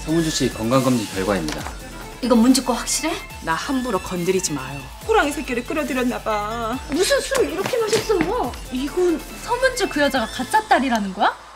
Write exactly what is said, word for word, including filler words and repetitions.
서문주 씨 건강검진 결과입니다. 이건 문주 거 확실해? 나 함부로 건드리지 마요. 호랑이 새끼를 끌어들였나 봐. 무슨 술 이렇게 마셨어? 이건 서문주 그 여자가 가짜 딸이라는 거야?